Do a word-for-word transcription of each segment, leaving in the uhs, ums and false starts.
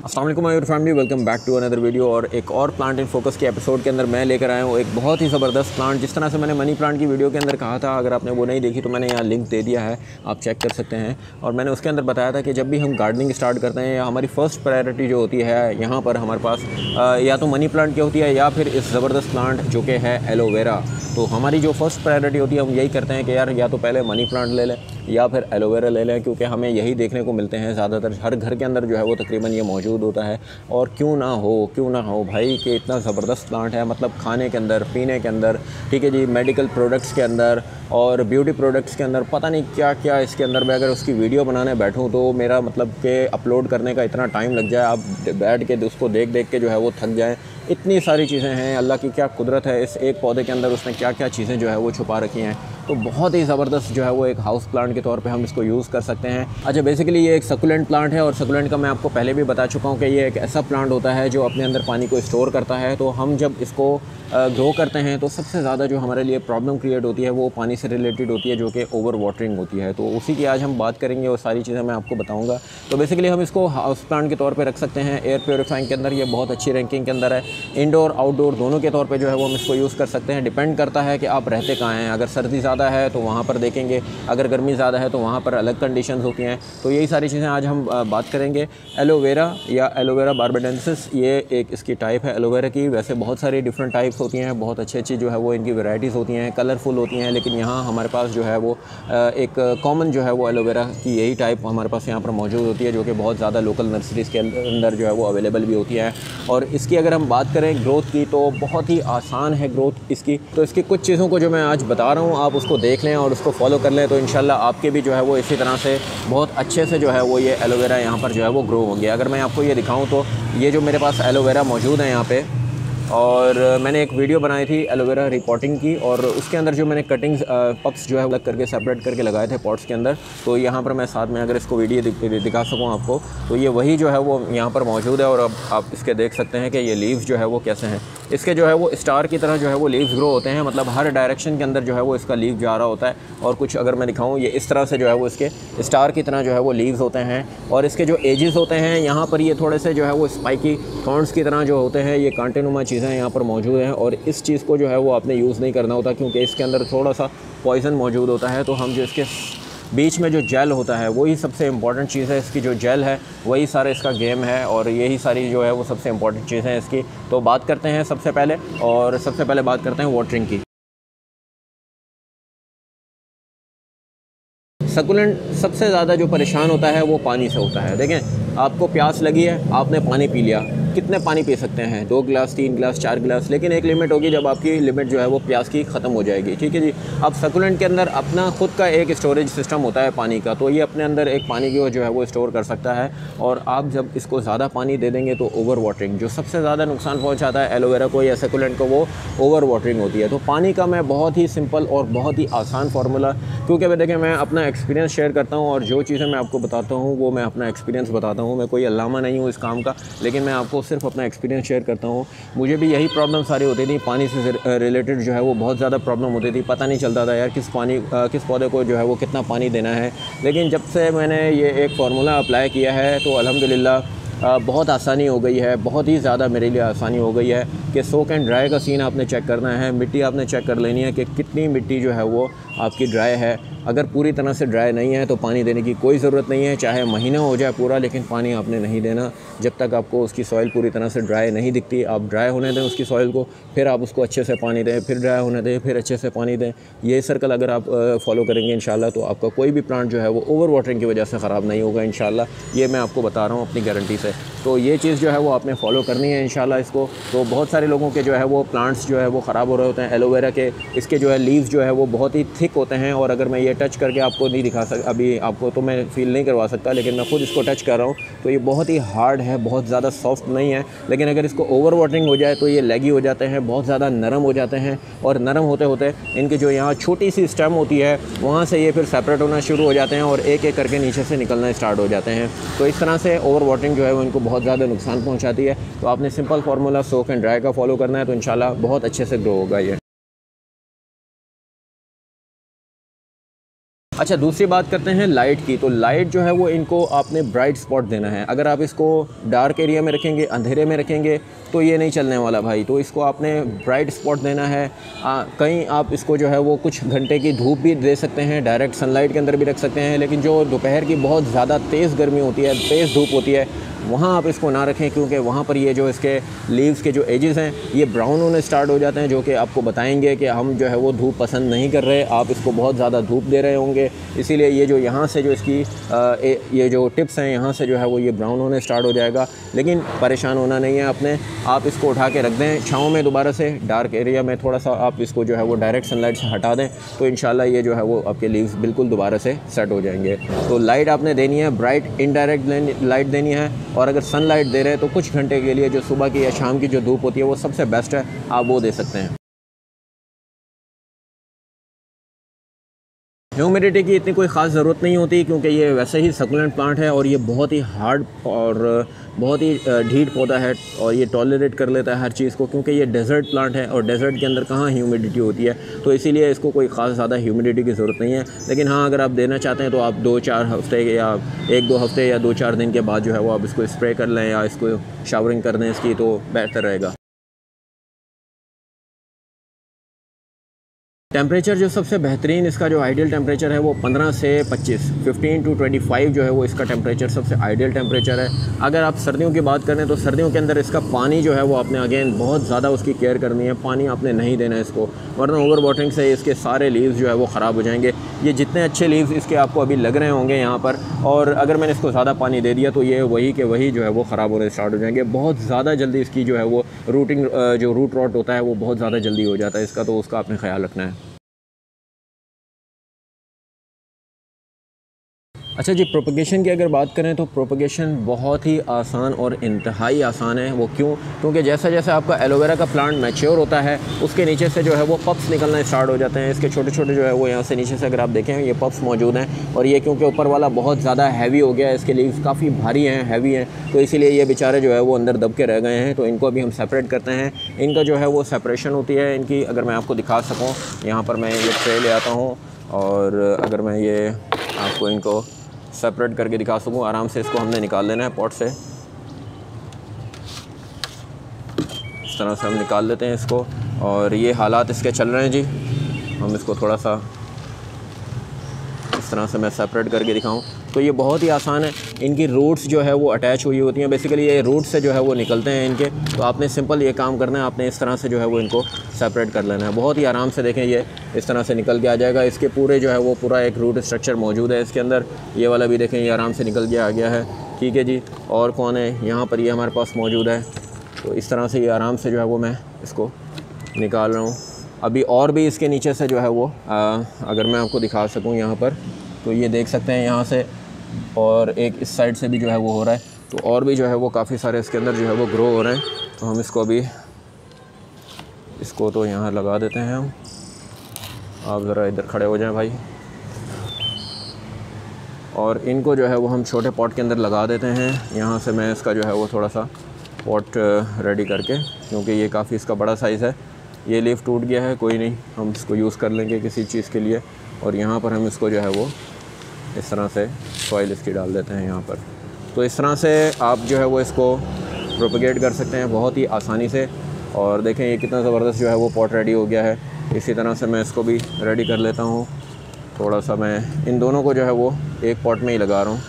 अस्सलाम वालेकुम my family, welcome back to another video. और एक और प्लांट इन फोकस के एपिसोड के अंदर मैं लेकर आया हूँ एक बहुत ही ज़बरदस्त प्लांट। जिस तरह से मैंने मनी प्लांट की वीडियो के अंदर कहा था, अगर आपने वो नहीं देखी तो मैंने यहाँ लिंक दे दिया है, आप चेक कर सकते हैं। और मैंने उसके अंदर बताया था कि जब भी हम गार्डनिंग स्टार्ट करते हैं, या हमारी फ़र्स्ट प्रायोरिटी जो होती है यहाँ पर हमारे पास या तो मनी प्लांट की होती है या फिर इस ज़बरदस्त प्लांट जो कि है एलोवेरा। तो हमारी जो फर्स्ट प्रायोरिटी होती है, हम यही करते हैं कि यार या तो पहले मनी प्लांट ले लें या फिर एलोवेरा ले लें, क्योंकि हमें यही देखने को मिलते हैं ज़्यादातर हर घर के अंदर जो है वो तकरीबन ये मौजूद होता है। और क्यों ना हो क्यों ना हो भाई कि इतना ज़बरदस्त प्लांट है, मतलब खाने के अंदर, पीने के अंदर, ठीक है जी, मेडिकल प्रोडक्ट्स के अंदर और ब्यूटी प्रोडक्ट्स के अंदर, पता नहीं क्या क्या इसके अंदर। मैं अगर उसकी वीडियो बनाने बैठूँ तो मेरा मतलब कि अपलोड करने का इतना टाइम लग जाए, आप बैठ के उसको देख देख के जो है वो थक जाएँ। इतनी सारी चीज़ें हैं, अल्लाह की क्या कुदरत है, इस एक पौधे के अंदर उसने क्या क्या चीज़ें जो है वो छुपा रखी हैं। तो बहुत ही ज़बरदस्त जो है वो एक हाउस प्लांट के तौर पे हम इसको यूज़ कर सकते हैं। अच्छा, बेसिकली ये एक सकुलेंट प्लांट है और सकुलेंट का मैं आपको पहले भी बता चुका हूँ कि ये एक ऐसा प्लांट होता है जो अपने अंदर पानी को स्टोर करता है। तो हम जब इसको ग्रो करते हैं तो सबसे ज़्यादा जो हमारे लिए प्रॉब्लम क्रिएट होती है वो पानी से रिलेटेड होती है, जो कि ओवर वाटरिंग होती है। तो उसी की आज हम बात करेंगे और सारी चीज़ें मैं आपको बताऊँगा। तो बेसिकली हम इसको हाउस प्लांट के तौर पर रख सकते हैं। एयर प्योरीफाइंग के अंदर ये बहुत अच्छी रैंकिंग के अंदर है। इंडोर आउटडोर दोनों के तौर पे जो है वो हम इसको यूज़ कर सकते हैं। डिपेंड करता है कि आप रहते कहाँ हैं। अगर सर्दी ज़्यादा है तो वहाँ पर देखेंगे, अगर गर्मी ज़्यादा है तो वहाँ पर अलग कंडीशंस होती हैं। तो यही सारी चीज़ें आज हम बात करेंगे। एलोवेरा या एलोवेरा बार्बाडेंसिस, ये एक इसकी टाइप है एलोवेरा की। वैसे बहुत सारी डिफरेंट टाइप्स होती हैं, बहुत अच्छी अच्छी जो है वो इनकी वैरायटीज़ होती हैं, कलरफुल होती हैं। लेकिन यहाँ हमारे पास जो है वो एक कॉमन जो है वो एलोवेरा की यही टाइप हमारे पास यहाँ पर मौजूद होती है, जो कि बहुत ज़्यादा लोकल नर्सरीज़ के अंदर जो है वो अवेलेबल भी होती है। और इसकी अगर हम बात करें ग्रोथ की तो बहुत ही आसान है ग्रोथ इसकी। तो इसकी कुछ चीज़ों को जो मैं आज बता रहा हूँ आप उसको देख लें और उसको फॉलो कर लें, तो इंशाल्लाह आपके भी जो है वो इसी तरह से बहुत अच्छे से जो है वो ये एलोवेरा यहाँ पर जो है वो ग्रो होंगे। अगर मैं आपको ये दिखाऊँ तो ये जो मेरे पास एलोवेरा मौजूद है यहाँ पे, और मैंने एक वीडियो बनाई थी एलोवेरा रिपोर्टिंग की, और उसके अंदर जो मैंने कटिंग्स पप्स जो है अलग करके सेपरेट करके लगाए थे पॉट्स के अंदर। तो यहाँ पर मैं साथ में अगर इसको वीडियो दिखा सकूँ आपको, तो ये वही जो है वो यहाँ पर मौजूद है। और अब आप इसके देख सकते हैं कि ये लीव्स जो है वो कैसे हैं। इसके जो है वो स्टार की तरह जो है वो लीव्स ग्रो होते हैं, मतलब हर डायरेक्शन के अंदर जो है वो इसका लीव जा रहा होता है। और कुछ अगर मैं दिखाऊँ, ये इस तरह से जो है वो इसके स्टार की तरह जो है वो लीव्स होते हैं। और इसके जो एजेस होते हैं यहाँ पर, ये थोड़े से जो है वो स्पाइकी थॉर्न्स की तरह जो होते हैं, ये कांटेनुमा चीज़ें यहाँ पर मौजूद हैं। और इस चीज़ को जो है वो आपने यूज़ नहीं करना होता, क्योंकि इसके अंदर थोड़ा सा पॉइज़न मौजूद होता है। तो हम जो इसके बीच में जो जेल होता है वही सबसे इम्पॉर्टेंट चीज़ है। इसकी जो जेल है वही सारा इसका गेम है, और यही सारी जो है वो सबसे इम्पॉर्टेंट चीज़ है इसकी। तो बात करते हैं सबसे पहले, और सबसे पहले बात करते हैं वाटरिंग की। सकुलेंट सबसे ज़्यादा जो परेशान होता है वो पानी से होता है। देखें, आपको प्यास लगी है, आपने पानी पी लिया, कितने पानी पी सकते हैं? दो गिलास, तीन गिलास, चार गिलास, लेकिन एक लिमिट होगी जब आपकी लिमिट जो है वो प्यास की ख़त्म हो जाएगी, ठीक है जी। अब सकुलेंट के अंदर अपना खुद का एक स्टोरेज सिस्टम होता है पानी का, तो ये अपने अंदर एक पानी की जो है वो स्टोर कर सकता है। और आप जब इसको ज़्यादा पानी दे देंगे तो ओवर वाटरिंग, जो सबसे ज़्यादा नुकसान पहुँचाता है एलोवेरा को या सकुलेंट को, वो ओवर वाटरिंग होती है। तो पानी का मैं बहुत ही सिंपल और बहुत ही आसान फार्मूला, क्योंकि मैं देखें मैं अपना एक्सपीरियंस शेयर करता हूँ और जो चीज़ें मैं आपको बताता हूँ वो मैं अपना एक्सपीरियंस बताता हूँ। मैं कोई अल्लामा नहीं हूँ इस काम का, लेकिन मैं आपको सिर्फ अपना एक्सपीरियंस शेयर करता हूँ। मुझे भी यही प्रॉब्लम सारी होती थी, पानी से रिलेटेड जो है वो बहुत ज़्यादा प्रॉब्लम होती थी। पता नहीं चलता था यार किस पानी किस पौधे को जो है वो कितना पानी देना है। लेकिन जब से मैंने ये एक फार्मूला अप्लाई किया है तो अल्हम्दुलिल्लाह बहुत आसानी हो गई है, बहुत ही ज़्यादा मेरे लिए आसानी हो गई है। कि सोक एंड ड्राई का सीन आपने चेक करना है, मिट्टी आपने चेक कर लेनी है कि कितनी मिट्टी जो है वो आपकी ड्राई है। अगर पूरी तरह से ड्राई नहीं है तो पानी देने की कोई ज़रूरत नहीं है, चाहे महीना हो जाए पूरा, लेकिन पानी आपने नहीं देना जब तक आपको उसकी सॉइल पूरी तरह से ड्राई नहीं दिखती। आप ड्राई होने दें उसकी सॉइल को, फिर आप उसको अच्छे से पानी दें, फिर ड्राई होने दें, फिर अच्छे से पानी दें। ये सर्कल अगर आप फॉलो करेंगे इंशाल्लाह तो आपका कोई भी प्लांट जो है वो ओवर वाटरिंग की वजह से ख़राब नहीं होगा इंशाल्लाह। ये मैं आपको बता रहा हूँ अपनी गारंटी से। तो ये चीज़ जो है वो आपने फॉलो करनी है इंशाल्लाह इसको। तो बहुत सारे लोगों के जो है वो प्लांट्स जो है वो ख़राब हो रहे होते हैं एलोवेरा के। इसके जो है लीव्स जो है वो बहुत ही थिक होते हैं, और अगर मैं ये टच करके आपको नहीं दिखा सक अभी आपको तो मैं फ़ील नहीं करवा सकता, लेकिन मैं खुद इसको टच कर रहा हूँ तो ये बहुत ही हार्ड है, बहुत ज़्यादा सॉफ्ट नहीं है। लेकिन अगर इसको ओवर वाटरिंग हो जाए तो ये लेगी हो जाते हैं, बहुत ज़्यादा नरम हो जाते हैं। और नरम होते होते इनके जो यहाँ छोटी सी स्टेम होती है वहाँ से ये फिर सेपरेट होना शुरू हो जाते हैं और एक एक करके नीचे से निकलना स्टार्ट हो जाते हैं। तो इस तरह से ओवर वाटरिंग जो है वो इनको बहुत ज़्यादा नुकसान पहुँचाती है। तो आपने simple formula soak and dry का फॉलो करना है, तो इंशाल्लाह बहुत अच्छे से ग्रो होगा ये। अच्छा, दूसरी बात करते हैं लाइट की। तो लाइट जो है वो इनको आपने ब्राइट स्पॉट देना है। अगर आप इसको डार्क एरिया में रखेंगे, अंधेरे में रखेंगे तो ये नहीं चलने वाला भाई। तो इसको आपने ब्राइट स्पॉट देना है। आ, कहीं आप इसको जो है वो कुछ घंटे की धूप भी दे सकते हैं, डायरेक्ट सनलाइट के अंदर भी रख सकते हैं। लेकिन जो दोपहर की बहुत ज़्यादा तेज़ गर्मी होती है, तेज़ धूप होती है, वहाँ आप इसको ना रखें, क्योंकि वहाँ पर ये जो इसके लीव्स के जो एजेस हैं ये ब्राउन होने स्टार्ट हो जाते हैं, जो कि आपको बताएंगे कि हम जो है वो धूप पसंद नहीं कर रहे, आप इसको बहुत ज़्यादा धूप दे रहे होंगे। इसीलिए ये जो यहाँ से जो इसकी आ, ए, ये जो टिप्स हैं यहाँ से जो है वो ये ब्राउन होने स्टार्ट हो जाएगा। लेकिन परेशान होना नहीं है आपने, आप इसको उठा के रख दें छाँव में, दोबारा से डार्क एरिया में थोड़ा सा आप इसको जो है वो डायरेक्ट सनलाइट से हटा दें, तो इंशाल्लाह ये जो है वो आपके लीव्स बिल्कुल दोबारा से सेट हो जाएंगे। तो लाइट आपने देनी है, ब्राइट इनडायरेक्ट लाइट देनी है। और अगर सनलाइट दे रहे हैं तो कुछ घंटे के लिए जो सुबह की या शाम की जो धूप होती है वो सबसे बेस्ट है, आप वो दे सकते हैं। ह्यूमिडिटी की इतनी कोई ख़ास ज़रूरत नहीं होती, क्योंकि ये वैसे ही सक्युलेंट प्लांट है और ये बहुत ही हार्ड और बहुत ही ढीठ पौधा है और ये टॉलरेट कर लेता है हर चीज़ को, क्योंकि ये डेजर्ट प्लांट है और डेजर्ट के अंदर कहाँ ह्यूमिडिटी होती है, तो इसीलिए इसको कोई ख़ास ज़्यादा ह्यूमिडिटी की ज़रूरत नहीं है। लेकिन हाँ, अगर आप देना चाहते हैं तो आप दो चार हफ्ते या एक दो हफ्ते या दो चार दिन के बाद जो है वो आप इसको स्प्रे कर लें या इसको शावरिंग कर दें इसकी, तो बेहतर रहेगा। टेम्परेचर जो सबसे बेहतरीन इसका जो आइडियल टेम्परेचर है वो पंद्रह से पच्चीस, फिफ्टीन टू ट्वेंटी फाइव जो है वो इसका टेम्परेचर सबसे आइडियल टेम्परेचर है। अगर आप सर्दियों की बात करें तो सर्दियों के अंदर इसका पानी जो है वो आपने अगेन बहुत ज़्यादा उसकी केयर करनी है, पानी आपने नहीं देना है इसको, वरना ओवर वाटरिंग से इसके सारे लीव्स जो है वो ख़राब हो जाएंगे। ये जितने अच्छे लीव्स इसके आपको अभी लग रहे होंगे यहाँ पर, और अगर मैंने इसको ज़्यादा पानी दे दिया तो ये वही के वही जो है वो ख़राब होने स्टार्ट हो जाएंगे। बहुत ज़्यादा जल्दी इसकी जो है वो रूटिंग जो रूट रॉट होता है वो बहुत ज़्यादा जल्दी हो जाता है इसका, तो उसका आपने ख्याल रखना है। अच्छा जी, प्रोपगेशन की अगर बात करें तो प्रोपगेशन बहुत ही आसान और इंतहाई आसान है। वो क्यों? क्योंकि जैसा जैसा आपका एलोवेरा का प्लांट मैच्योर होता है उसके नीचे से जो है वो पप्स निकलना स्टार्ट हो जाते हैं। इसके छोटे छोटे जो है वो यहाँ से नीचे से अगर आप देखें ये पप्स मौजूद हैं, और ये क्योंकि ऊपर वाला बहुत ज़्यादा हैवी हो गया है, इसके लीव्स काफ़ी भारी हैं, हैवी हैं, तो इसीलिए ये बेचारे जो है वो अंदर दब के रह गए हैं। तो इनको अभी हम सेपरेट करते हैं। इनका जो है वो सेपरेशन होती है इनकी, अगर मैं आपको दिखा सकूँ, यहाँ पर मैं ये ट्रे ले आता हूँ और अगर मैं ये आपको इनको सेपरेट करके दिखा सकूँ, आराम से इसको हमने निकाल लेना है पॉट से। इस तरह से हम निकाल लेते हैं इसको, और ये हालात इसके चल रहे हैं जी। हम इसको थोड़ा सा इस तरह से मैं सेपरेट करके दिखाऊं तो ये बहुत ही आसान है। इनकी रूट्स जो है वो अटैच हुई होती हैं, बेसिकली ये रूट से जो है वो निकलते हैं इनके। तो आपने सिंपल ये काम करना है, आपने इस तरह से जो है वो इनको सेपरेट कर लेना है। बहुत ही आराम से देखें ये इस तरह से निकल के आ जाएगा। इसके पूरे जो है वो पूरा एक रूट स्ट्रक्चर मौजूद है इसके अंदर। ये वाला भी देखें, ये आराम से निकल के आ गया है। ठीक है जी, और कौन है यहाँ पर, ये हमारे पास मौजूद है। तो इस तरह से ये आराम से जो है वो मैं इसको निकाल रहा हूँ। अभी और भी इसके नीचे से जो है वो आ, अगर मैं आपको दिखा सकूँ यहाँ पर, तो ये देख सकते हैं यहाँ से, और एक इस साइड से भी जो है वो हो रहा है। तो और भी जो है वो काफ़ी सारे इसके अंदर जो है वो ग्रो हो रहे हैं। तो हम इसको अभी इसको तो यहाँ लगा देते हैं हम। आप ज़रा इधर खड़े हो जाएं भाई, और इनको जो है वो हम छोटे पॉट के अंदर लगा देते हैं। यहाँ से मैं इसका जो है वो थोड़ा सा पॉट रेडी करके, क्योंकि ये काफ़ी इसका बड़ा साइज़ है। ये लीफ टूट गया है, कोई नहीं, हम इसको यूज़ कर लेंगे किसी चीज़ के लिए। और यहाँ पर हम इसको जो है वो इस तरह से सॉइल इसकी डाल देते हैं यहाँ पर। तो इस तरह से आप जो है वो इसको प्रोपगेट कर सकते हैं बहुत ही आसानी से। और देखें ये कितना ज़बरदस्त जो है वो पॉट रेडी हो गया है। इसी तरह से मैं इसको भी रेडी कर लेता हूँ। थोड़ा सा मैं इन दोनों को जो है वो एक पॉट में ही लगा रहा हूँ।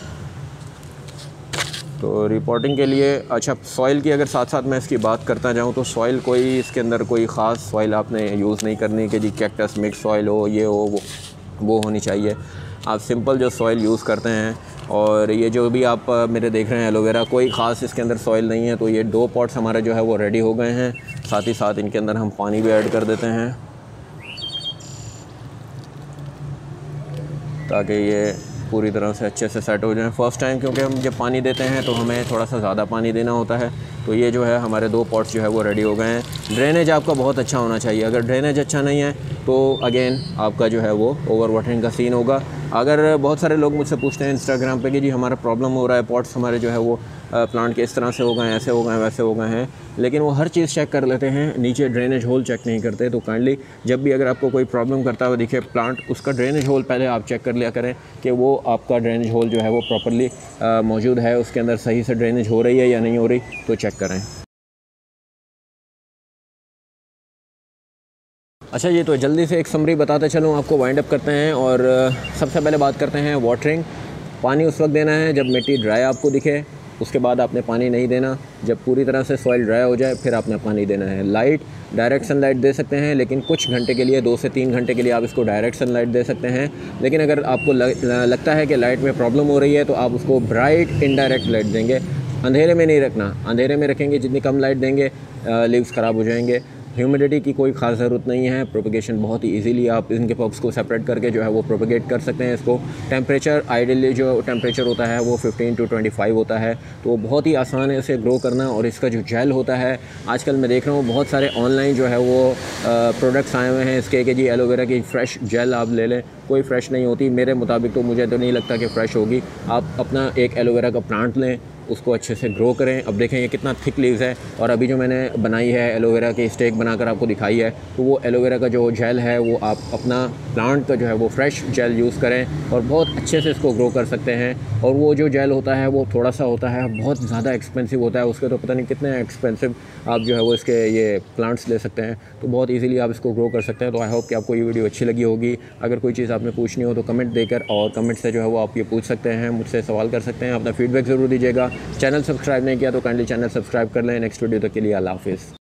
तो रिपोर्टिंग के लिए, अच्छा सॉइल की अगर साथ साथ मैं इसकी बात करता जाऊँ तो सॉइल कोई इसके अंदर कोई ख़ास सॉइल आपने यूज़ नहीं करनी कि जी कैक्टस मिक्स सॉइल हो, ये हो, वो वो होनी चाहिए। आप सिंपल जो सॉइल यूज़ करते हैं, और ये जो भी आप मेरे देख रहे हैं एलोवेरा, कोई ख़ास इसके अंदर सॉइल नहीं है। तो ये दो पॉट्स हमारे जो है वो रेडी हो गए हैं। साथ ही साथ इनके अंदर हम पानी भी ऐड कर देते हैं ताकि ये पूरी तरह से अच्छे से सेट हो जाए। फ़र्स्ट टाइम क्योंकि हम जब पानी देते हैं तो हमें थोड़ा सा ज़्यादा पानी देना होता है। तो ये जो है हमारे दो पॉट्स जो है वो रेडी हो गए हैं। ड्रेनेज आपका बहुत अच्छा होना चाहिए। अगर ड्रेनेज अच्छा नहीं है तो अगेन आपका जो है वो ओवर वाटरिंग का सीन होगा। अगर बहुत सारे लोग मुझसे पूछते हैं इंस्टाग्राम पे कि जी हमारा प्रॉब्लम हो रहा है, पॉट्स हमारे जो है वो प्लांट के इस तरह से हो गए हैं, ऐसे हो गए हैं, वैसे हो गए हैं, लेकिन वो हर चीज़ चेक कर लेते हैं, नीचे ड्रेनेज होल चेक नहीं करते। तो काइंडली जब भी अगर आपको कोई प्रॉब्लम करता हुआ दिखे प्लांट, उसका ड्रेनेज होल पहले आप चेक कर लिया करें कि वो आपका ड्रेनेज होल जो है वो प्रॉपरली मौजूद है, उसके अंदर सही से ड्रेनेज हो रही है या नहीं हो रही, तो चेक करें। अच्छा, ये तो जल्दी से एक समरी बताते चलूँ आपको, वाइंड अप करते हैं। और सबसे पहले बात करते हैं वाटरिंग। पानी उस वक्त देना है जब मिट्टी ड्राई आपको दिखे, उसके बाद आपने पानी नहीं देना। जब पूरी तरह से सॉइल ड्राई हो जाए फिर आपने पानी देना है। लाइट, डायरेक्ट सनलाइट दे सकते हैं, लेकिन कुछ घंटे के लिए, दो से तीन घंटे के लिए आप इसको डायरेक्ट सनलाइट दे सकते हैं। लेकिन अगर आपको लग, लगता है कि लाइट में प्रॉब्लम हो रही है तो आप उसको ब्राइट इनडायरेक्ट लाइट देंगे। अंधेरे में नहीं रखना, अंधेरे में रखेंगे जितनी कम लाइट देंगे लीव्स ख़राब हो जाएंगे। ह्यूमिडिटी की कोई ख़ास ज़रूरत नहीं है, प्रोपगेशन बहुत ही इजीली आप इनके पॉक्स को सेपरेट करके जो है वो प्रोपगेट कर सकते हैं इसको। टेम्परेचर आइडियली जो टेम्परेचर होता है वो फिफ्टीन टू ट्वेंटी फाइव होता है, तो बहुत ही आसान है इसे ग्रो करना। और इसका जो जेल होता है, आजकल मैं देख रहा हूँ बहुत सारे ऑनलाइन जो है वो प्रोडक्ट्स आए हुए हैं इसके कि जी एलोवेरा की फ़्रेश जेल आप ले लें, कोई फ़्रेश नहीं होती मेरे मुताबिक, तो मुझे तो नहीं लगता कि फ़्रेश होगी। आप अपना एक एलोवेरा का प्लांट लें, उसको अच्छे से ग्रो करें। अब देखें ये कितना थिक लीव्स है, और अभी जो मैंने बनाई है एलोवेरा की स्टेक बनाकर आपको दिखाई है, तो वो एलोवेरा का जो जेल है वो आप अपना प्लांट का जो है वो फ्रेश जेल यूज़ करें और बहुत अच्छे से इसको ग्रो कर सकते हैं। और वो जो जेल होता है वो थोड़ा सा होता है, बहुत ज़्यादा एक्सपेंसिव होता है, उसके तो पता नहीं कितने एक्सपेंसिव आप जो है वो इसके ये प्लांट्स ले सकते हैं, तो बहुत ईजिली आप इसको ग्रो कर सकते हैं। तो आई होप कि आपको ये वीडियो अच्छी लगी होगी। अगर कोई चीज़ आपने पूछनी हो तो कमेंट देकर, और कमेंट से जो है वो आप ये पूछ सकते हैं, मुझसे सवाल कर सकते हैं, अपना फीडबैक ज़रूर दीजिएगा। चैनल सब्सक्राइब नहीं किया तो काइंडली चैनल सब्सक्राइब कर लें। नेक्स्ट वीडियो तक के लिए अल्लाह हाफिज़।